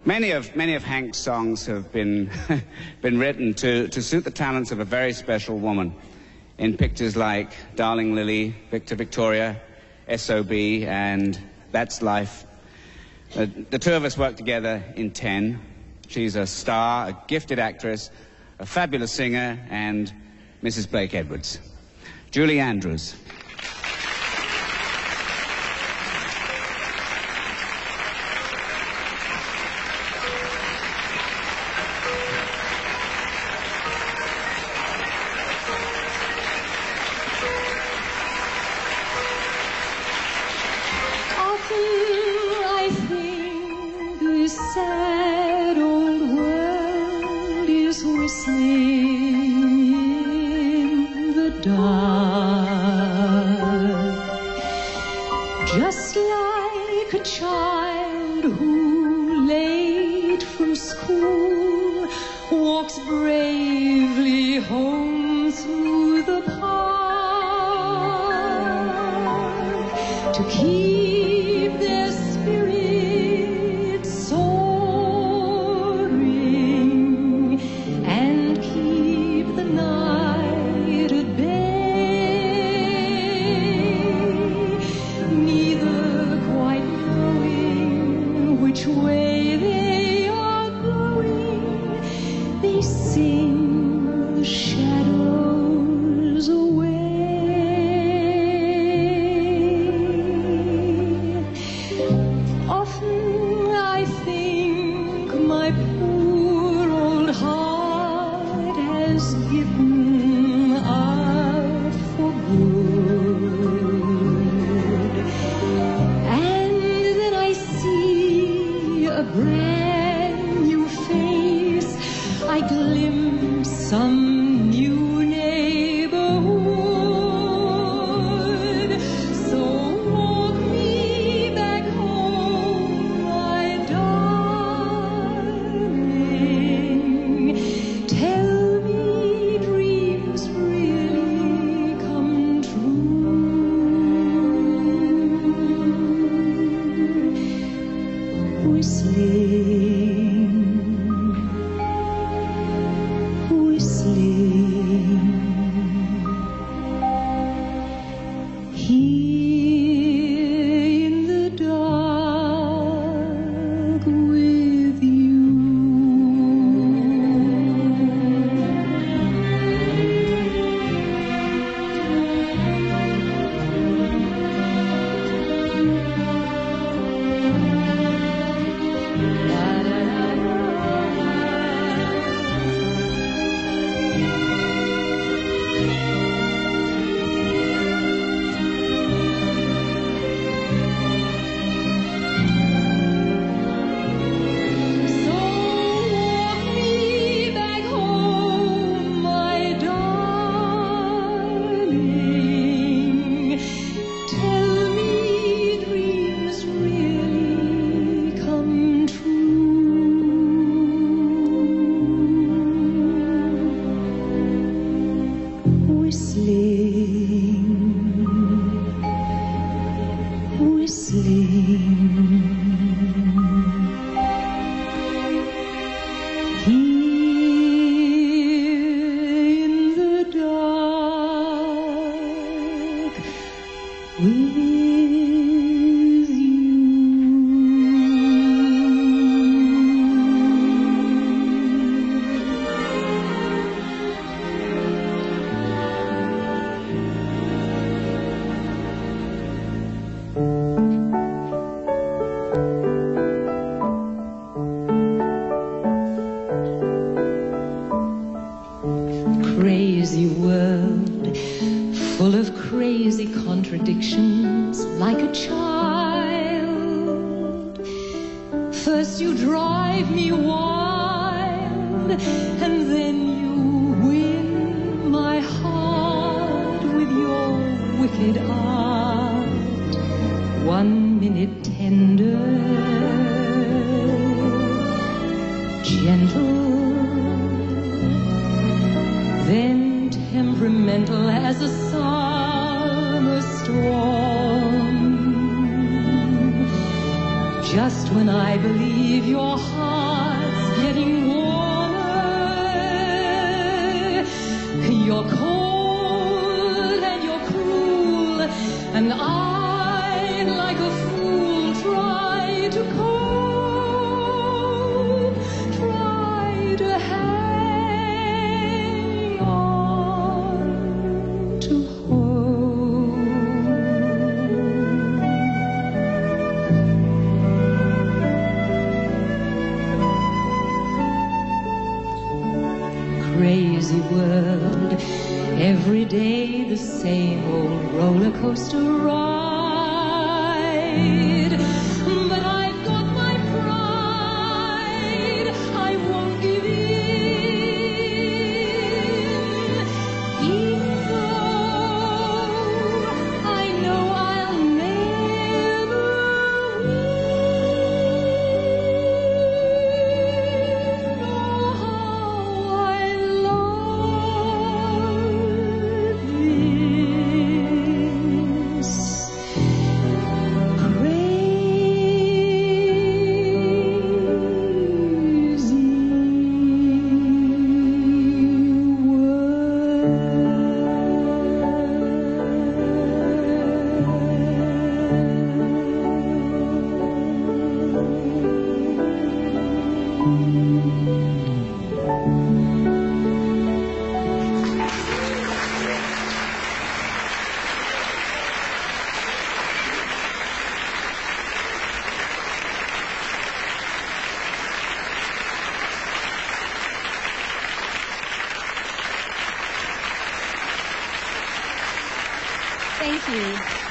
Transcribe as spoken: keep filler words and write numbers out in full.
Many of, many of Hank's songs have been, been written to, to suit the talents of a very special woman in pictures like Darling Lily, Victor Victoria, S O B, and That's Life. Uh, the two of us worked together in Ten. She's a star, a gifted actress, a fabulous singer, and Missus Blake Edwards. Julie Andrews. Sad old world is whistling in the dark, just like a child who, late from school, walks bravely home through the park to keep their spirits soaring and keep the night at bay, neither quite knowing which way they are going. They sing the shadows away. Often I think my poor old heart has given up for good, and then I see a brand new face. I glimpse some new neighborhood. So walk me back home, my darling. Tell me dreams really come true. Whistling, whistling, here in the dark with you. So walk me back home, my darling. Tell me dreams really come true. Whistling, whistling, here in the dark with you. Crazy world, full of crazy contradictions, like a child. First you drive me wild, and then you win my heart with your wicked art. One minute tender, gentle, then temperamental as a summer storm. just when I believe your heart's getting warmer, you're cold and you're cruel, and I, like a fool, try to cope, try to hang on to hope. Crazy world, every day the same old roller coaster ride. But I've got my pride, I won't give in, even though I know I'll never win. Oh, how I love this crazy Thank you.